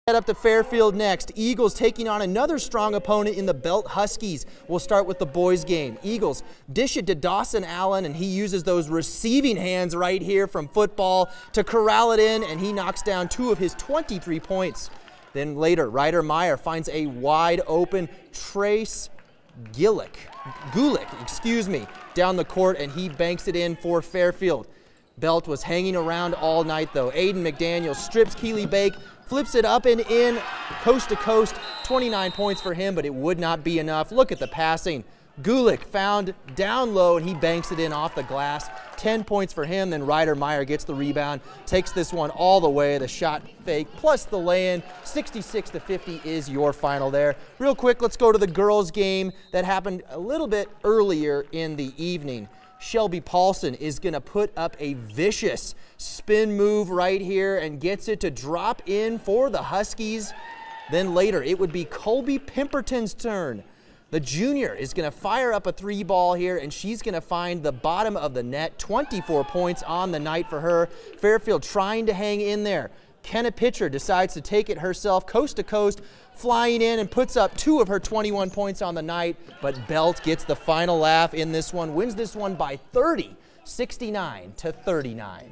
Head up to Fairfield next. Eagles taking on another strong opponent in the Belt Huskies. We'll start with the boys game. Eagles dish it to Dawson Allen, and he uses those receiving hands right here from football to corral it in, and he knocks down 2 of his 23 points. Then later, Ryder Meyer finds a wide open Trace Gulick, down the court, and he banks it in for Fairfield. Belt was hanging around all night though. Aiden McDaniel strips Keely Bake, flips it up and in, coast to coast, 29 points for him, but it would not be enough. Look at the passing. Gulick found down low and he banks it in off the glass. 10 points for him, then Ryder Meyer gets the rebound, takes this one all the way, the shot fake plus the lay-in. 66-50 is your final there. Real quick, let's go to the girls game that happened a little bit earlier in the evening. Shelby Paulson is going to put up a vicious spin move right here and gets it to drop in for the Huskies. Then later, it would be Colby Pemberton's turn. The junior is going to fire up a 3-ball here, and she's going to find the bottom of the net. 24 points on the night for her. Fairfield trying to hang in there. Kenna Pitcher decides to take it herself, coast to coast, flying in and puts up 2 of her 21 points on the night, but Belt gets the final laugh in this one, wins this one by 30, 69-39.